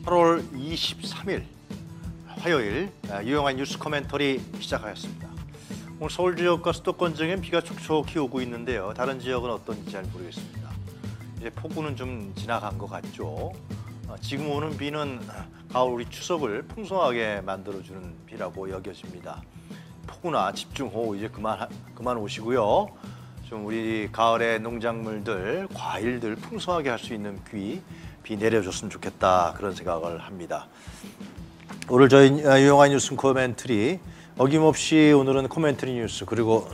8월 23일 화요일 유용한 뉴스 코멘터리 시작하였습니다. 오늘 서울 지역과 수도권 지역엔 비가 촉촉히 오고 있는데요. 다른 지역은 어떤지 잘 모르겠습니다. 이제 폭우는 좀 지나간 것 같죠. 지금 오는 비는 가을 우리 추석을 풍성하게 만들어주는 비라고 여겨집니다. 폭우나 집중호우 이제 그만 오시고요. 좀 우리 가을에 농작물들, 과일들 풍성하게 할 수 있는 비 내려줬으면 좋겠다 그런 생각을 합니다. 오늘 저희 유용한 뉴스 코멘터리 어김없이 오늘은 코멘터리 뉴스 그리고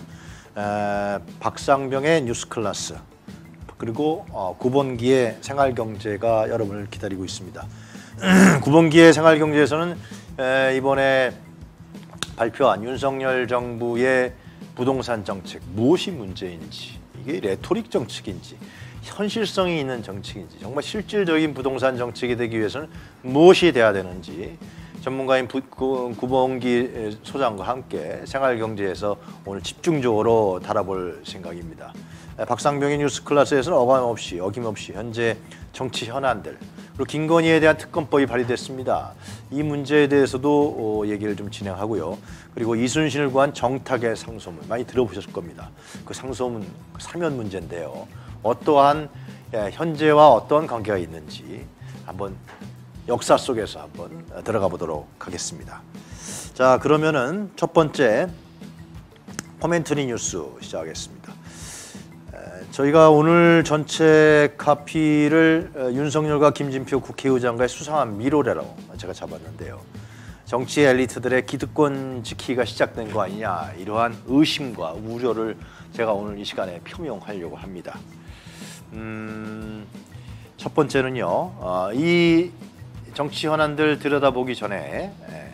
박상병의 뉴스 클래스 그리고 9번기의 생활경제가 여러분을 기다리고 있습니다. 9번기의 생활경제에서는 이번에 발표한 윤석열 정부의 부동산 정책 무엇이 문제인지 이게 레토릭 정책인지 현실성이 있는 정책인지 정말 실질적인 부동산 정책이 되기 위해서는 무엇이 돼야 되는지 전문가인 9번기 소장과 함께 생활경제에서 오늘 집중적으로 다뤄볼 생각입니다. 박상병의 뉴스 클래스에서는 어김없이 현재 정치 현안들 그리고 김건희에 대한 특검법이 발의됐습니다. 이 문제에 대해서도 얘기를 좀 진행하고요. 그리고 이순신을 구한 정탁의 상소문 많이 들어보셨을 겁니다. 그 상소문 사면 문제인데요. 어떠한 현재와 어떠한 관계가 있는지 한번 역사 속에서 한번 들어가 보도록 하겠습니다. 자, 그러면은 첫 번째 코멘터리 뉴스 시작하겠습니다. 저희가 오늘 전체 카피를 윤석열과 김진표 국회의장과의 수상한 미로래로 제가 잡았는데요. 정치 엘리트들의 기득권 지키기가 시작된 거 아니냐 이러한 의심과 우려를 제가 오늘 이 시간에 표명하려고 합니다. 첫 번째는요. 이 정치 현안들 들여다보기 전에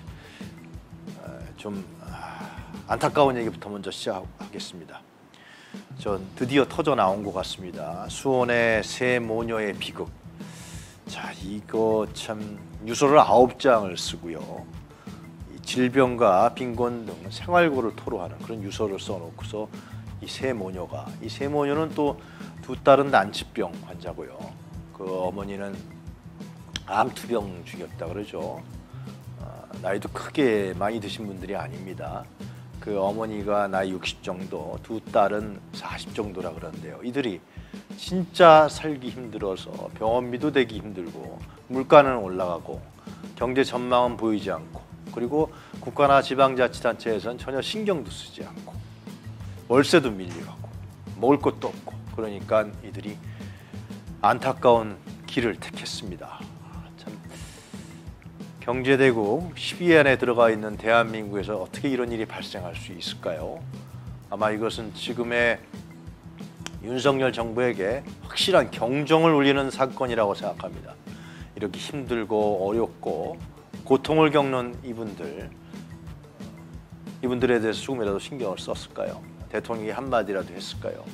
좀 안타까운 얘기부터 먼저 시작하겠습니다. 전 드디어 터져 나온 것 같습니다. 수원의 새 모녀의 비극. 자, 이거 참 유서를 9장을 쓰고요. 질병과 빈곤 등 생활고를 토로하는 그런 유서를 써놓고서 이 새 모녀는 또 두 딸은 난치병 환자고요. 그 어머니는 암투병 중이었다 그러죠. 나이도 크게 많이 드신 분들이 아닙니다. 그 어머니가 나이 60 정도, 두 딸은 40 정도라 그러는데요. 이들이 진짜 살기 힘들어서 병원비도 대기 힘들고 물가는 올라가고 경제 전망은 보이지 않고 그리고 국가나 지방자치단체에서는 전혀 신경도 쓰지 않고 월세도 밀려가고 먹을 것도 없고 그러니까 이들이 안타까운 길을 택했습니다. 참 경제대국 10위 안에 들어가 있는 대한민국에서 어떻게 이런 일이 발생할 수 있을까요? 아마 이것은 지금의 윤석열 정부에게 확실한 경종을 울리는 사건이라고 생각합니다. 이렇게 힘들고 어렵고 고통을 겪는 이분들에 대해서 조금이라도 신경을 썼을까요? 대통령이 한마디라도 했을까요?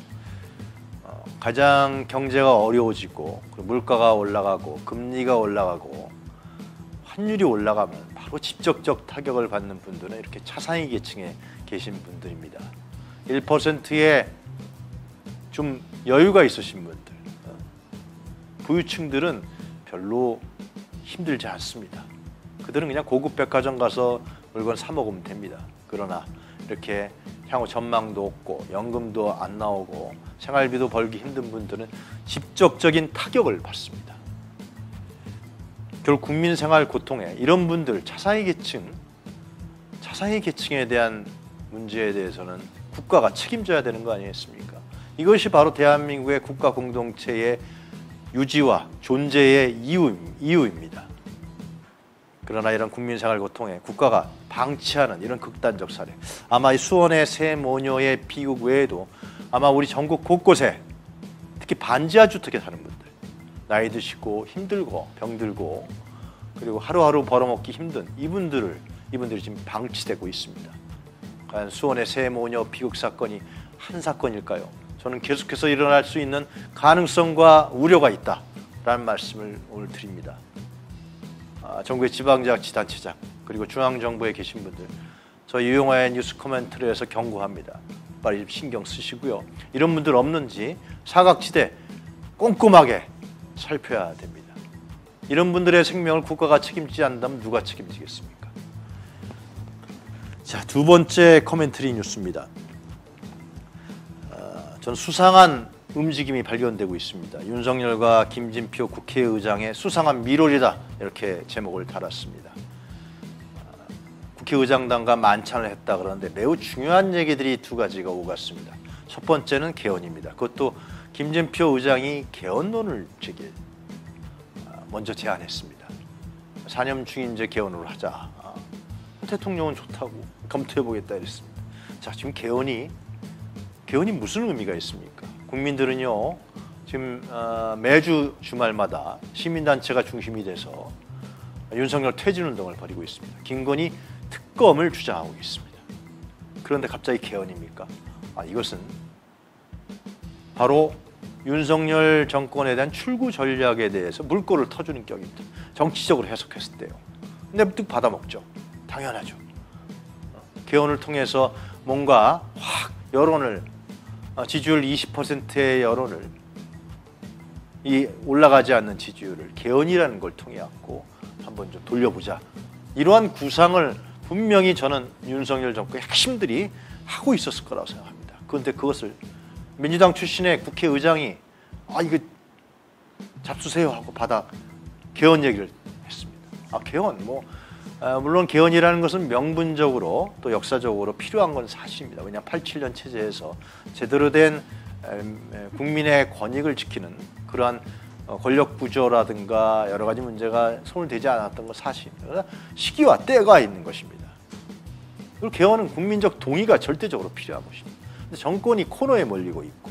가장 경제가 어려워지고 물가가 올라가고 금리가 올라가고 환율이 올라가면 바로 직접적 타격을 받는 분들은 이렇게 차상위 계층에 계신 분들입니다. 1%의 좀 여유가 있으신 분들, 부유층들은 별로 힘들지 않습니다. 그들은 그냥 고급 백화점 가서 물건 사 먹으면 됩니다. 그러나 이렇게 향후 전망도 없고 연금도 안 나오고 생활비도 벌기 힘든 분들은 직접적인 타격을 받습니다. 결국 국민 생활 고통에 이런 분들 차상위 계층에 대한 문제에 대해서는 국가가 책임져야 되는 거 아니겠습니까? 이것이 바로 대한민국의 국가 공동체의 유지와 존재의 이유입니다. 그러나 이런 국민 생활 고통에 국가가 방치하는 이런 극단적 사례, 아마 이 수원의 새 모녀의 비극 외에도 아마 우리 전국 곳곳에 특히 반지하 주택에 사는 분들, 나이 드시고 힘들고 병들고 그리고 하루하루 벌어먹기 힘든 이분들이 지금 방치되고 있습니다. 과연 수원의 새 모녀 비극 사건이 한 사건일까요? 저는 계속해서 일어날 수 있는 가능성과 우려가 있다라는 말씀을 오늘 드립니다. 전국의 지방자치단체장 그리고 중앙정부에 계신 분들 저 유용한 뉴스 코멘터리에서 경고합니다. 빨리 신경 쓰시고요. 이런 분들 없는지 사각지대 꼼꼼하게 살펴야 됩니다. 이런 분들의 생명을 국가가 책임지지 않는다면 누가 책임지겠습니까? 자, 두 번째 커멘터리 뉴스입니다. 저는 수상한 움직임이 발견되고 있습니다. 윤석열과 김진표 국회의장의 수상한 밀월이다, 이렇게 제목을 달았습니다. 국회의장단과 만찬을 했다 그러는데 매우 중요한 얘기들이 두 가지가 오갔습니다. 첫 번째는 개헌입니다. 그것도 김진표 의장이 개헌론을 먼저 제안했습니다. 4년 중임제 개헌으로 하자. 대통령은 좋다고 검토해보겠다 이랬습니다. 자, 지금 개헌이 무슨 의미가 있습니까? 국민들은요, 지금 매주 주말마다 시민단체가 중심이 돼서 윤석열 퇴진운동을 벌이고 있습니다. 김건희 특검을 주장하고 있습니다. 그런데 갑자기 개헌입니까? 이것은 바로 윤석열 정권에 대한 출구 전략에 대해서 물꼬를 터주는 격입니다. 정치적으로 해석했을 때요. 근데 뜩 받아먹죠. 당연하죠. 개헌을 통해서 뭔가 확 여론을, 지지율 20%의 여론을, 이 올라가지 않는 지지율을 개헌이라는 걸 통해 갖고 한번 좀 돌려보자. 이러한 구상을 분명히 저는 윤석열 정권의 핵심들이 하고 있었을 거라고 생각합니다. 그런데 그것을 민주당 출신의 국회의장이 이거 잡수세요 하고 받아 개헌 얘기를 했습니다. 개헌 물론 개헌이라는 것은 명분적으로 또 역사적으로 필요한 건 사실입니다. 왜냐하면 87년 체제에서 제대로 된 국민의 권익을 지키는 그러한 권력 구조라든가 여러 가지 문제가 손을 대지 않았던 건 사실입니다. 시기와 때가 있는 것입니다. 그리고 개헌은 국민적 동의가 절대적으로 필요한 것입니다. 근데 정권이 코너에 몰리고 있고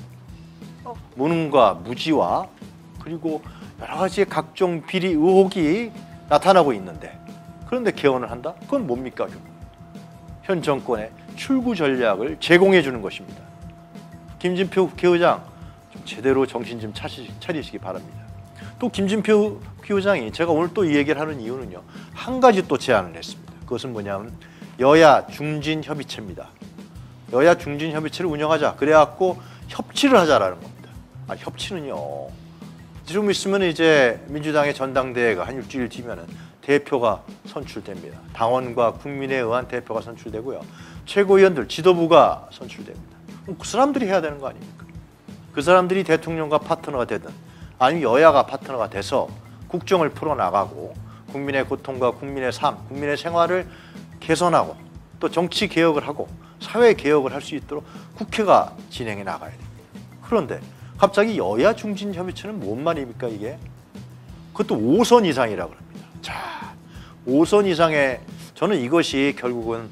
무능과 무지와 그리고 여러 가지의 각종 비리 의혹이 나타나고 있는데, 그런데 개헌을 한다? 그건 뭡니까? 현 정권의 출구 전략을 제공해 주는 것입니다. 김진표 국회의장 좀 제대로 정신 좀 차리시기 바랍니다. 또 김진표 국회의장이 제가 오늘 또 이 얘기를 하는 이유는요, 한 가지 또 제안을 했습니다. 그것은 뭐냐면 여야 중진협의체입니다. 여야 중진협의체를 운영하자. 그래갖고 협치를 하자라는 겁니다. 협치는요, 좀 있으면 이제 민주당의 전당대회가 한 일주일 뒤면은 대표가 선출됩니다. 당원과 국민에 의한 대표가 선출되고요. 최고위원들, 지도부가 선출됩니다. 그럼 그 사람들이 해야 되는 거 아닙니까? 그 사람들이 대통령과 파트너가 되든 아니면 여야가 파트너가 돼서 국정을 풀어나가고 국민의 고통과 국민의 삶, 국민의 생활을 개선하고 또 정치 개혁을 하고 사회 개혁을 할 수 있도록 국회가 진행해 나가야 됩니다. 그런데 갑자기 여야 중진 협의체는 뭔 말입니까 이게? 그것도 5선 이상이라고 합니다. 자, 5선 이상의, 저는 이것이 결국은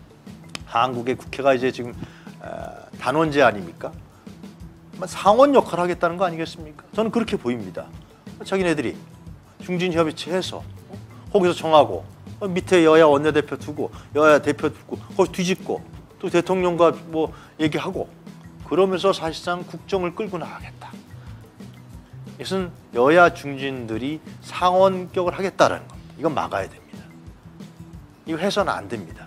한국의 국회가 이제 지금 단원제 아닙니까? 상원 역할을 하겠다는 거 아니겠습니까? 저는 그렇게 보입니다. 자기네들이 중진협의체 해서 거기서 정하고 밑에 여야 원내대표 두고 여야 대표 두고 거기서 뒤집고 또 대통령과 뭐 얘기하고 그러면서 사실상 국정을 끌고 나가겠다. 이것은 여야 중진들이 상원격을 하겠다라는 겁니다. 이건 막아야 됩니다. 이거 해서는 안 됩니다.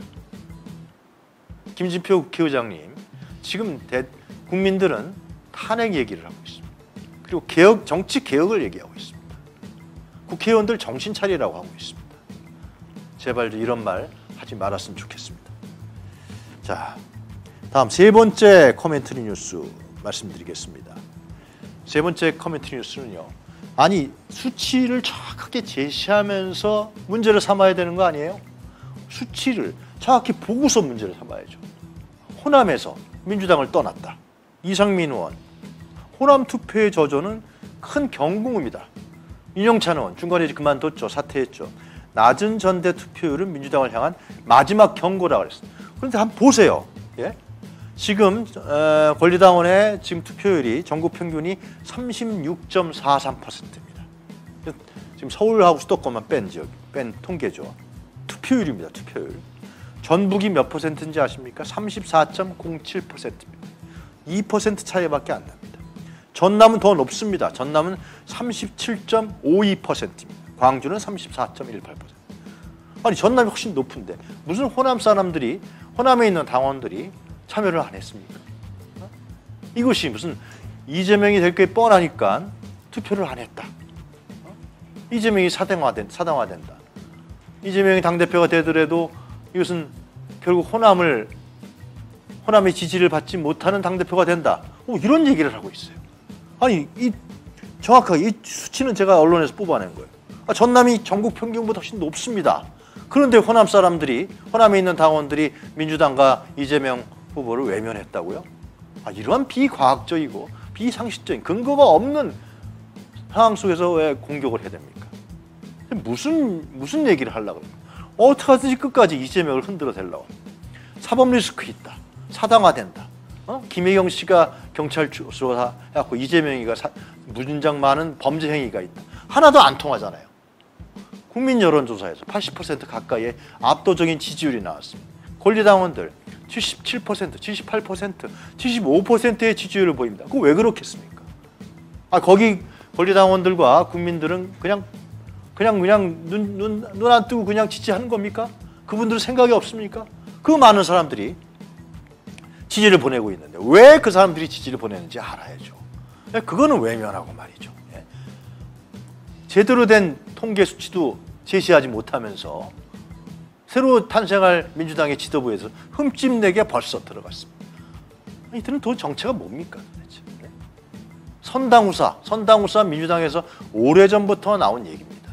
김진표 국회의장님, 지금 국민들은 탄핵 얘기를 하고 있습니다. 그리고 정치 개혁을 얘기하고 있습니다. 국회의원들 정신 차리라고 하고 있습니다. 제발 이런 말 하지 말았으면 좋겠습니다. 자, 다음 세 번째 커멘터리 뉴스 말씀드리겠습니다. 세 번째 커멘터리 뉴스는요, 아니 수치를 정확하게 제시하면서 문제를 삼아야 되는 거 아니에요? 수치를 정확히 보고서 문제를 삼아야죠. 호남에서 민주당을 떠났다. 이상민 의원, 호남 투표의 저조는 큰 경고입니다. 윤영찬 의원 중간에 그만뒀죠. 사퇴했죠. 낮은 전대 투표율은 민주당을 향한 마지막 경고라고 그랬습니다. 그런데 한번 보세요. 예? 지금 권리당원의 지금 투표율이 전국 평균이 36.43%입니다. 지금 서울하고 수도권만 뺀 통계죠. 투표율입니다. 투표율. 전북이 몇 퍼센트인지 아십니까? 34.07%입니다. 2% 차이밖에 안 납니다. 전남은 더 높습니다. 전남은 37.52%입니다. 광주는 34.18%. 아니 전남이 훨씬 높은데 무슨 호남 사람들이, 호남에 있는 당원들이 참여를 안 했습니까? 이것이 무슨 이재명이 될 게 뻔하니까 투표를 안 했다. 이재명이 사당화된다. 이재명이 당대표가 되더라도 이것은 결국 호남의 지지를 받지 못하는 당대표가 된다. 이런 얘기를 하고 있어요. 아니, 정확하게 이 수치는 제가 언론에서 뽑아낸 거예요. 전남이 전국 평균보다 훨씬 높습니다. 그런데 호남 사람들이, 호남에 있는 당원들이 민주당과 이재명 후보를 외면했다고요? 이러한 비과학적이고 비상식적인 근거가 없는 상황 속에서 왜 공격을 해야 됩니까? 무슨 얘기를 하려고 그래요? 어떻게 하든지 끝까지 이재명을 흔들어 대려고. 사법 리스크 있다. 사당화된다. 김혜경 씨가 경찰 수사해갖고 이재명이가 무진장 많은 범죄 행위가 있다. 하나도 안 통하잖아요. 국민 여론조사에서 80% 가까이의 압도적인 지지율이 나왔습니다. 권리당원들 77%, 78%, 75%의 지지율을 보입니다. 그거 왜 그렇겠습니까? 거기 권리당원들과 국민들은 그냥 눈 안 뜨고 그냥 지지하는 겁니까? 그분들은 생각이 없습니까? 그 많은 사람들이 지지를 보내고 있는데 왜 그 사람들이 지지를 보내는지 알아야죠. 그거는 외면하고 말이죠. 제대로 된 통계 수치도 제시하지 못하면서 새로 탄생할 민주당의 지도부에서 흠집내게 벌써 들어갔습니다. 이들은 도대체 정체가 뭡니까? 도대체. 선당후사 민주당에서 오래전부터 나온 얘기입니다.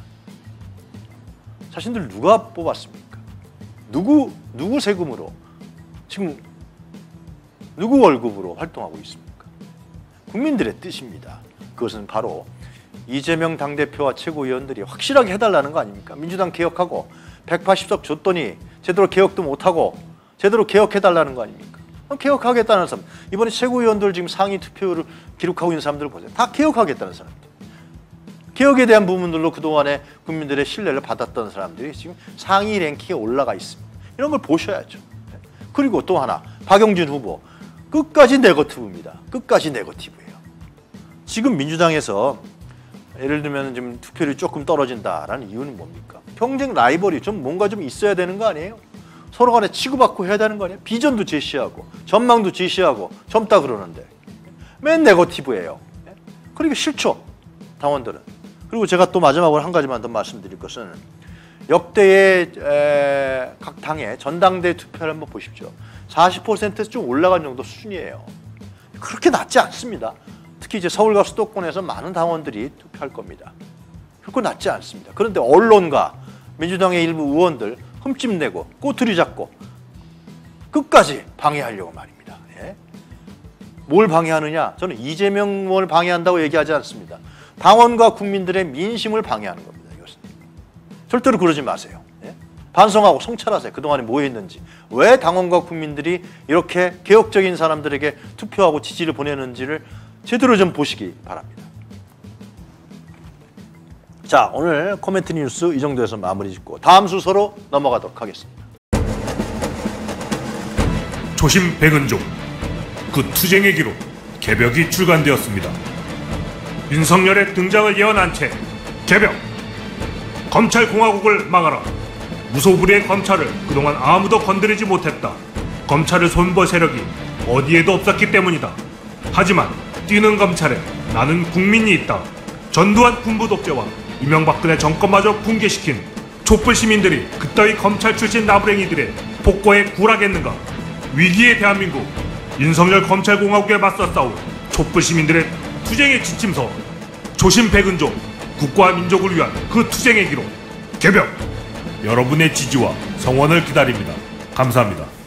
자신들 누가 뽑았습니까? 누구 세금으로 지금 누구 월급으로 활동하고 있습니까? 국민들의 뜻입니다. 그것은 바로 이재명 당대표와 최고위원들이 확실하게 해달라는 거 아닙니까? 민주당 개혁하고 180석 줬더니 제대로 개혁도 못하고 제대로 개혁해달라는 거 아닙니까? 개혁하겠다는 사람, 이번에 최고위원들 지금 상위 투표를 기록하고 있는 사람들을 보세요. 다 개혁하겠다는 사람들. 개혁에 대한 부분들로 그동안에 국민들의 신뢰를 받았던 사람들이 지금 상위 랭킹에 올라가 있습니다. 이런 걸 보셔야죠. 그리고 또 하나, 박영진 후보. 끝까지 네거티브입니다. 끝까지 네거티브예요. 지금 민주당에서 예를 들면 지금 투표율이 조금 떨어진다라는 이유는 뭡니까? 경쟁 라이벌이 뭔가 좀 있어야 되는 거 아니에요? 서로 간에 치고받고 해야 되는 거 아니에요? 비전도 제시하고 전망도 제시하고 젊다 그러는데 맨 네거티브예요. 그러니까 싫죠, 당원들은. 그리고 제가 또 마지막으로 한 가지만 더 말씀드릴 것은 역대의 각 당의 전당대 투표를 한번 보십시오. 40%에서 좀 올라간 정도 수준이에요. 그렇게 낮지 않습니다. 특히 이제 서울과 수도권에서 많은 당원들이 투표할 겁니다. 그렇게 낮지 않습니다. 그런데 언론과 민주당의 일부 의원들 흠집내고 꼬투리 잡고 끝까지 방해하려고 말입니다. 뭘 방해하느냐? 저는 이재명을 방해한다고 얘기하지 않습니다. 당원과 국민들의 민심을 방해하는 겁니다. 이것은. 절대로 그러지 마세요. 반성하고 성찰하세요. 그동안에 뭐 했는지. 왜 당원과 국민들이 이렇게 개혁적인 사람들에게 투표하고 지지를 보내는지를 제대로 좀 보시기 바랍니다. 자, 오늘 코멘트 뉴스 이 정도에서 마무리 짓고 다음 순서로 넘어가도록 하겠습니다. 초심 백은종, 그 투쟁의 기록 개벽이 출간되었습니다. 윤석열의 등장을 예언한 채 개벽! 검찰공화국을 막아라! 무소불위의 검찰을 그동안 아무도 건드리지 못했다. 검찰을 손볼 세력이 어디에도 없었기 때문이다. 하지만 뛰는 검찰에 나는 국민이 있다. 전두환 군부 독재와 이명박근혜 정권마저 붕괴시킨 촛불 시민들이 그따위 검찰 출신 나부랭이들의 폭거에 굴하겠는가? 위기의 대한민국, 윤석열 검찰공화국에 맞서 싸울 촛불 시민들의 투쟁의 지침서, 초심 백은종, 국가와 민족을 위한 그 투쟁의 기록 개벽! 여러분의 지지와 성원을 기다립니다. 감사합니다.